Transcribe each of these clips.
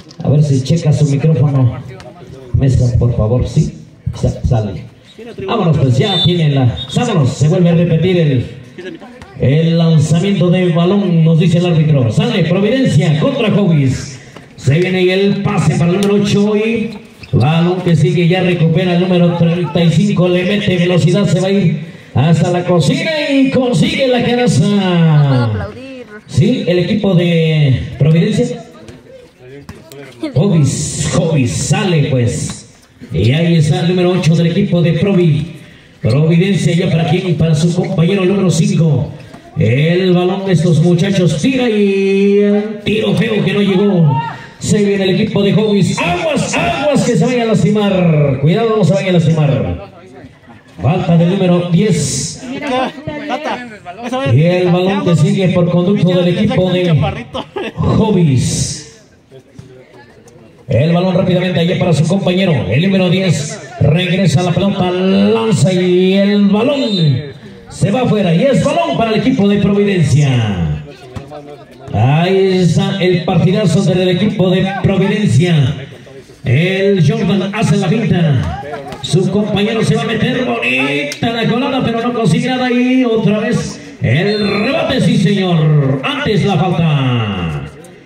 A ver si checa su micrófono. Mesa, por favor, sí. Sale. Vámonos, pues ya tienen la... Vámonos, se vuelve a repetir el lanzamiento del balón, nos dice el árbitro. Sale Providencia contra Hobbies. Se viene el pase para el número 8 y balón que sigue, ya recupera el número 35, le mete velocidad, se va a ir hasta la cocina y consigue la canasta. No puedo aplaudir. Sí, el equipo de Providencia. Hobbies sale pues. Y ahí está el número 8 del equipo de Providencia, ya para quien, para su compañero número 5. El balón de estos muchachos tira y tiro feo que no llegó. Se viene el equipo de Hobbies. Aguas que se vaya a lastimar. Cuidado, no se vaya a lastimar. Falta del número 10. Y el balón que sigue por conducto del equipo de Hobbies. El balón rápidamente allá para su compañero. El número 10 regresa a la pelota, lanza y el balón se va afuera. Y es balón para el equipo de Providencia. Ahí está el partidazo del equipo de Providencia. El Jordan hace la pinta. Su compañero se va a meter bonita la colada, pero no consigue nada. Y otra vez el rebote, sí señor. Antes la falta.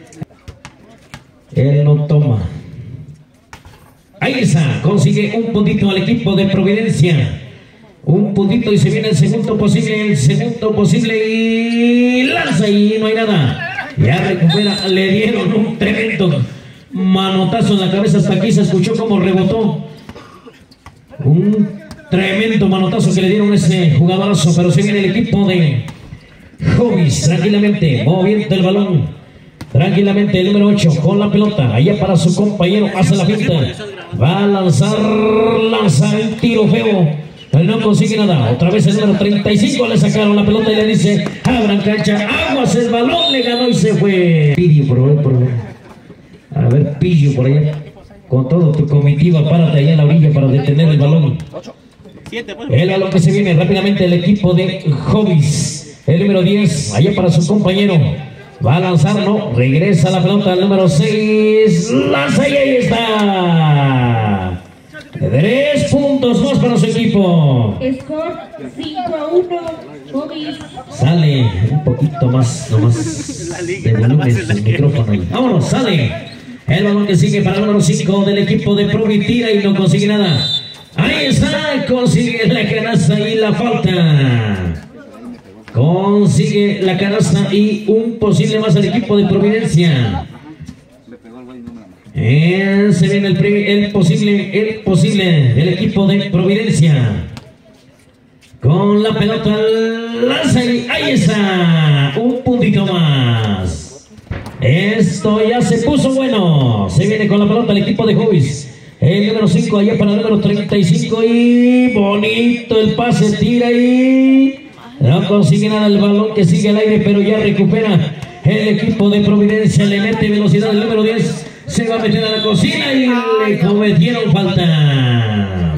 Él no toma. Ahí está, consigue un puntito al equipo de Providencia. Un puntito y se viene el segundo posible y lanza y no hay nada. Ya recupera, le dieron un tremendo manotazo en la cabeza, hasta aquí se escuchó como rebotó. Un tremendo manotazo que le dieron a ese jugadorazo, pero se viene el equipo de Hobbies tranquilamente, moviendo el balón. Tranquilamente el número 8 con la pelota, allá para su compañero, hace la finta, va a lanza el tiro feo, pero no consigue nada. Otra vez el número 35 le sacaron la pelota y le dice, abran cancha, aguas, el balón le ganó y se fue. Pillo por favor. A ver, Pillo por allá, con todo tu comitiva, párate allá en la orilla para detener el balón. El balón que se viene rápidamente el equipo de Hobbies, el número 10, allá para su compañero. Va a lanzar, no, regresa la pelota al número 6, lanza y ahí está. 3 puntos más para su equipo. Score 5-1, Hobbies. Sale un poquito más, nomás de volumen el micrófono ahí. Vámonos, sale. El balón que sigue para el número 5 del equipo de Provi, tira y no consigue nada. Ahí está, consigue la canasta y la falta. Consigue la canasta y un posible más al equipo de Providencia. Se viene el posible del equipo de Providencia. Con la pelota lanza y ahí está. Un puntito más. Esto ya se puso bueno. Se viene con la pelota el equipo de Hobbies. El número 5 allá para el número 35 y bonito el pase, tira y... no consigue nada el balón que sigue al aire, pero ya recupera el equipo de Providencia. Le mete velocidad el número 10. Se va a meter a la cocina y le cometieron falta.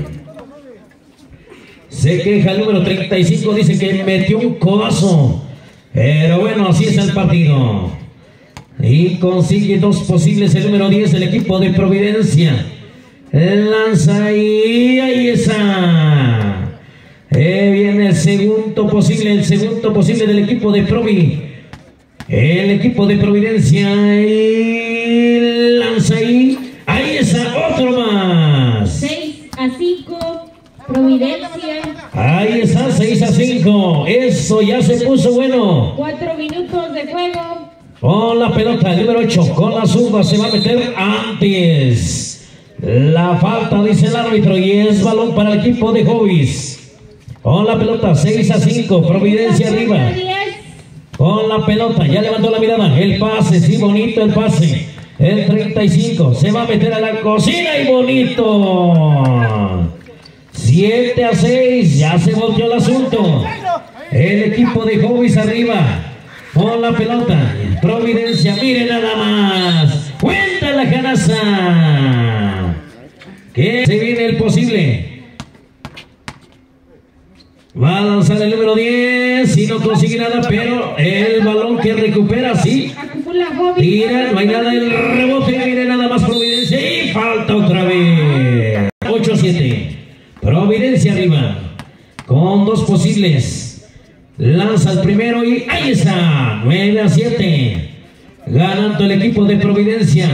Se queja el número 35. Dice que metió un codazo. Pero bueno, así es el partido. Y consigue 2 posibles el número 10 del equipo de Providencia. Lanza y ahí está. Viene el segundo posible del equipo de Provi. El equipo de Providencia y lanza y ahí está otro más. 6-5, Providencia. Ahí está, 6-5. Eso ya se puso bueno. 4 minutos de juego. Con la pelota, el número 8, con la zurda se va a meter antes. La falta, dice el árbitro, y es balón para el equipo de Hobbies. Con la pelota, 6-5, Providencia arriba. Con la pelota, ya levantó la mirada. El pase, sí, bonito el pase. El 35, se va a meter a la cocina y bonito. 7-6, ya se volteó el asunto. El equipo de Hobbies arriba. Con la pelota, Providencia, mire nada más. Cuenta la canasta. Que se viene el posible. Va a lanzar el número 10 y no consigue nada, pero el balón que recupera, sí. Tira, no hay nada, el rebote, mire nada más Providencia arriba. Con 2 posibles. Lanza el primero y ahí está. 9-7. Ganando el equipo de Providencia.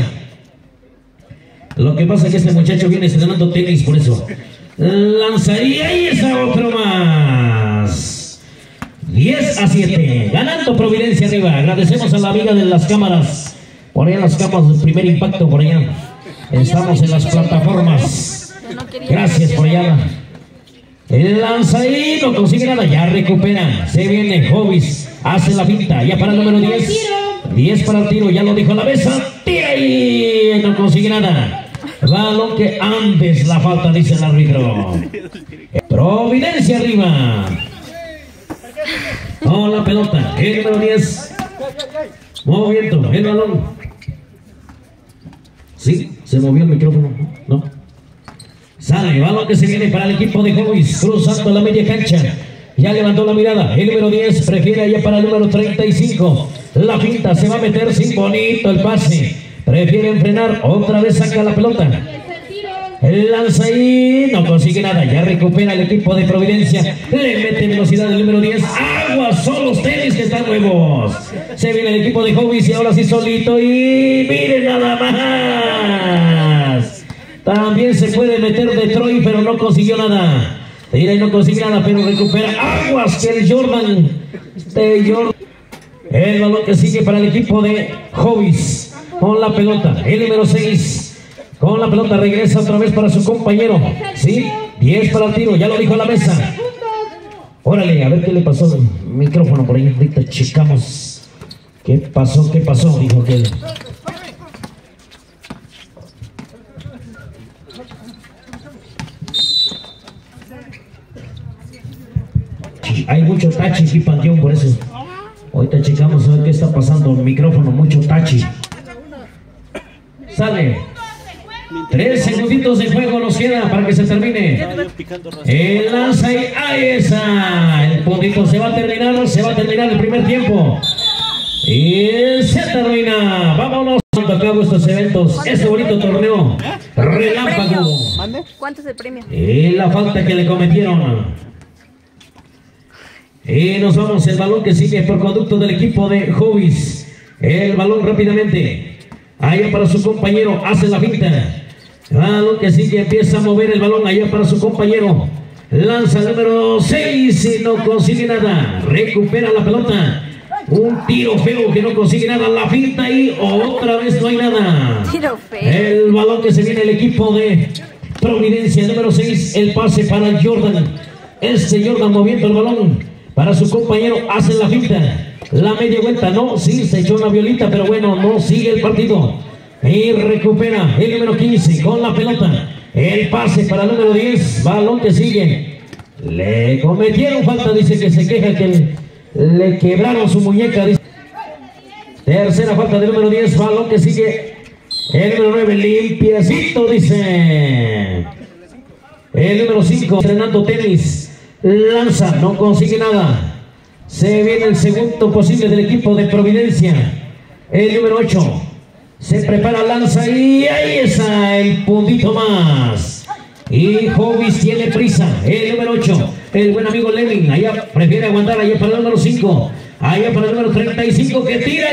Lo que pasa es que este muchacho viene estrenando tenis, por eso. Lanza y ahí está otro más. 10-7. Ganando Providencia arriba. Agradecemos a la amiga de las cámaras. Por allá las cámaras del primer impacto, por allá. Estamos en las plataformas. Gracias por allá. El lanza y no consigue nada. Ya recupera. Se viene Hobbies. Hace la pinta. Ya para el número 10. 10 para el tiro. Ya lo dijo la mesa. Tira y no consigue nada. Balón que antes la falta, dice el árbitro. Providencia arriba. Con la pelota. El número 10. Moviendo el balón. Sí, se movió el micrófono. No. Sale, balón que se viene para el equipo de Hobbies, cruzando la media cancha. Ya levantó la mirada. El número 10 prefiere allá para el número 35. La pinta se va a meter sin bonito el pase. Prefieren frenar. Otra vez saca la pelota. El lanza ahí. No consigue nada. Ya recupera el equipo de Providencia. Le mete velocidad el número 10. Aguas, son los tenis que están nuevos. Se viene el equipo de Hobbies y ahora sí solito. Y miren nada más. También se puede meter de Troy, pero no consiguió nada. Tira y no consigue nada, pero recupera. Aguas que el Jordan. El balón que sigue para el equipo de Hobbies. Con la pelota. El número 6. Con la pelota regresa otra vez para su compañero. ¿Sí? 10 para el tiro. Ya lo dijo la mesa. Órale, a ver qué le pasó al micrófono por ahí. Ahorita checamos. ¿Qué pasó? ¿Qué pasó? Dijo que... Hay mucho tachi aquí, Panteón, por eso. Ahorita checamos a ver qué está pasando. El micrófono, mucho tachi. Sale. 3 segunditos de juego nos queda para que se termine. El lanza y ahí está. El puntito se va a terminar el primer tiempo. Y se termina. Vámonos a cabo estos eventos. Este bonito torneo. Relámpago. ¿Cuánto es el premio? Y la falta que le cometieron. Y nos vamos, el balón que sigue por conducto del equipo de Hobbies. El balón rápidamente. Allá para su compañero, hace la finta. Balón que sigue, empieza a mover el balón allá para su compañero. Lanza el número 6 y no consigue nada. Recupera la pelota. Un tiro feo que no consigue nada. La finta y otra vez no hay nada. Tiro feo. El balón que se viene el equipo de Providencia, el número 6. El pase para el Jordan. Jordan moviendo el balón. Para su compañero, hace la finta. La media vuelta, no, sí, se echó una violita, pero bueno, no sigue el partido. Y recupera el número 15 con la pelota. El pase para el número 10, balón que sigue. Le cometieron falta, dice que se queja que le quebraron su muñeca. Dice. Tercera falta del número 10, balón que sigue. El número 9, limpiecito, dice. El número 5, entrenando tenis. Lanza, no consigue nada. Se viene el segundo posible del equipo de Providencia. El número 8. Se prepara, lanza y ahí está el puntito más. Y Hobbies tiene prisa. El número 8. El buen amigo Levin. Allá prefiere aguantar. Allá para el número 5. Allá para el número 35 que tira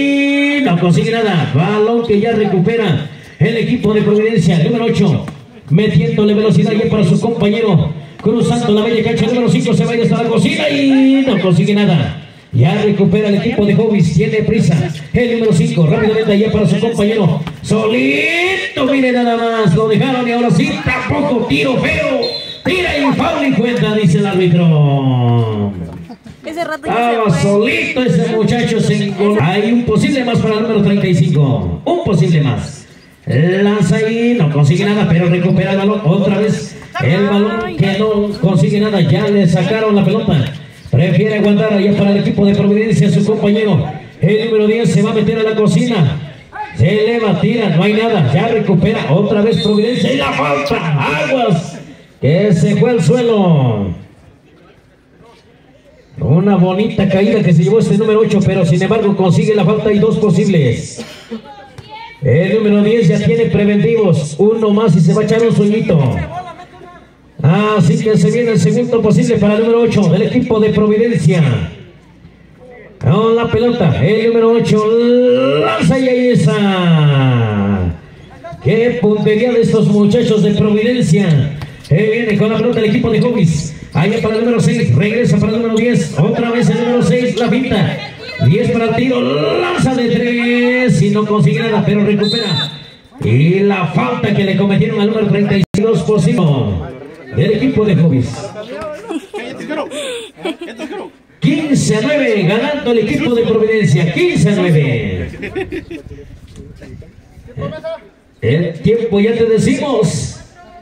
y no consigue nada. Balón que ya recupera el equipo de Providencia. El número 8. Metiéndole velocidad ya para su compañero. Cruzando la media cancha, el número 5 se va a ir hasta la cocina y no consigue nada. Ya recupera el equipo de Hobbies, tiene prisa. El número 5, rápidamente allá para su compañero. Solito, mire nada más, lo dejaron y ahora sí, tampoco, tiro feo. Tira y foul y cuenta, dice el árbitro. Ese rato ya se fue. Solito ese muchacho se engoló. Hay un posible más para el número 35. Un posible más. Lanza ahí, no consigue nada, pero recupera el balón otra vez. El balón que no consigue nada, ya le sacaron la pelota. Prefiere aguantar allá para el equipo de Providencia, su compañero. El número 10 se va a meter a la cocina. Se eleva, tira, no hay nada. Ya recupera otra vez Providencia y la falta. Aguas, que se fue al suelo. Una bonita caída que se llevó este número 8, pero sin embargo consigue la falta y 2 posibles. El número 10 ya tiene preventivos. Uno más y se va a echar un sueñito. Así que se viene el segundo posible para el número 8 del equipo de Providencia. Con la pelota, el número 8 lanza y ahí está. Qué puntería de estos muchachos de Providencia. Viene con la pelota el equipo de Hobbies. Allá para el número 6, regresa para el número 10. Otra vez el número 6, la pinta. 10 para el tiro, lanza de 3 y no consigue nada, pero recupera. Y la falta que le cometieron al número 32 posible del equipo de Hobbies. 15-9, ganando el equipo de Providencia. 15-9. El tiempo ya te decimos.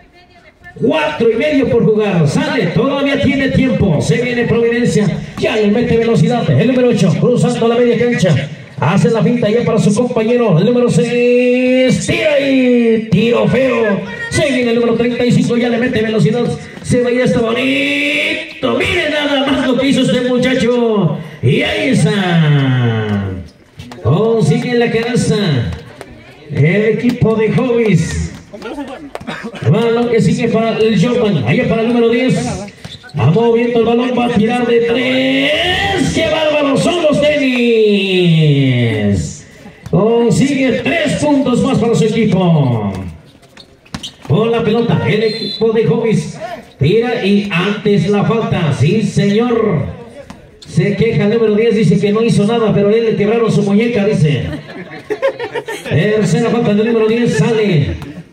4:30 por jugar. Sale, todavía tiene tiempo. Se viene Providencia. Ya le mete velocidad. El número 8 cruzando la media cancha. Hace la finta ya para su compañero. El número 6 tira y tiro feo. Se viene el número 35. Ya le mete velocidad. Se va y está bonito. Mire nada más lo que hizo este muchacho. Y ahí está. Consigue la canasta el equipo de Hobbies. Balón que sigue para el Jordan, allá para el número 10. Va moviendo el balón, va a tirar de 3. ¡Qué bárbaros son los tenis! Consigue 3 puntos más para su equipo. Con la pelota, el equipo de Hobbies tira y antes la falta. Sí, señor. Se queja el número 10, dice que no hizo nada, pero a él le quebraron su muñeca, dice. Tercera falta del número 10, sale.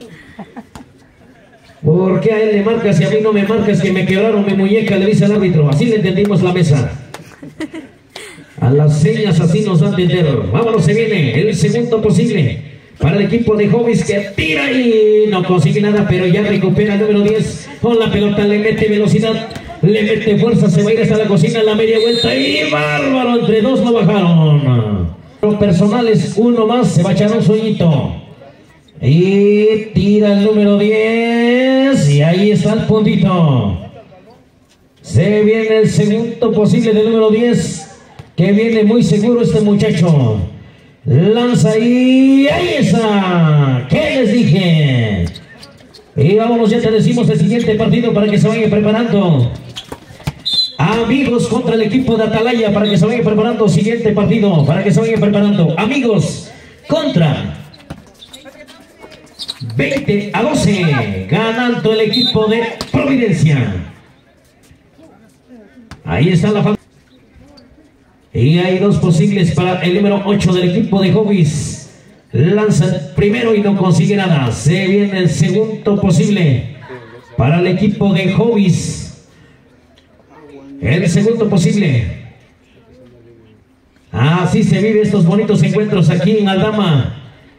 ¿Por qué a él le marcas y a mí no me marcas que me quebraron mi muñeca? Le dice el árbitro. Así le entendimos la mesa. A las señas así nos dan de entender. Vámonos, se viene el segundo posible para el equipo de Hobbies que tira y no consigue nada, pero ya recupera el número 10. Con la pelota le mete velocidad, le mete fuerza, se va a ir hasta la cocina en la media vuelta y bárbaro, entre dos lo bajaron. Los personales, uno más, se va a echar un sueñito. Y tira el número 10 y ahí está el puntito. Se viene el segundo posible del número 10, que viene muy seguro este muchacho. Lanza y ahí está. ¿Qué les dije? Y vámonos, ya te decimos el siguiente partido para que se vayan preparando. Amigos contra el equipo de Atalaya, para que se vayan preparando. Siguiente partido, para que se vayan preparando. Amigos contra 20-12, ganando el equipo de Providencia. Ahí está la falta. Y hay dos posibles para el número 8 del equipo de Hobbies. Lanza el primero y no consigue nada. Se viene el segundo posible para el equipo de Hobbies. El segundo posible. Así se vive estos bonitos encuentros aquí en Aldama.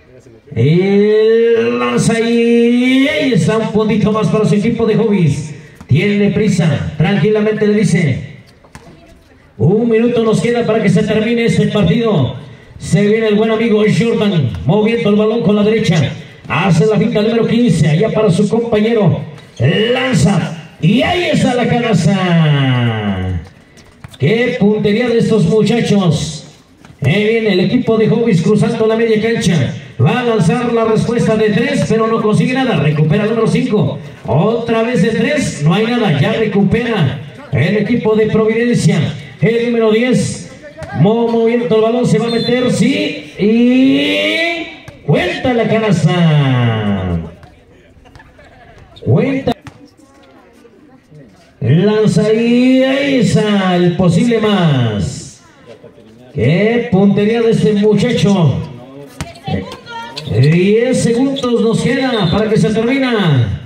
El lanza y ahí está un puntito más para su equipo de Hobbies. Tiene prisa, tranquilamente le dice. 1 minuto nos queda para que se termine este partido. Se viene el buen amigo Jordan moviendo el balón con la derecha. Hace la finta número 15, allá para su compañero. Lanza y ahí está la canasta. Qué puntería de estos muchachos. Viene el equipo de Hobbies cruzando la media cancha. Va a lanzar la respuesta de 3, pero no consigue nada. Recupera el número 5. Otra vez de 3, no hay nada. Ya recupera el equipo de Providencia. El número 10, moviendo el balón, se va a meter, sí. Y cuenta la canasta. Cuenta. Lanza y ahí está el posible más. Qué puntería de este muchacho. 10 segundos nos queda para que se termina.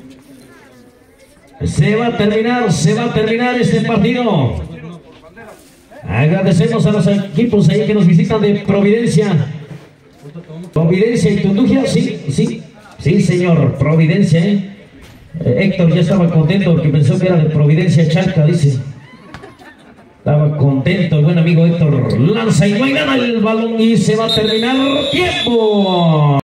Se va a terminar este partido. Agradecemos a los equipos ahí que nos visitan de Providencia. Providencia y Tundugia, sí, señor, Providencia, Héctor ya estaba contento porque pensó que era de Providencia Chalca, dice. Estaba contento el buen amigo Héctor. Lanza y no hay nada el balón y se va a terminar. ¡Tiempo!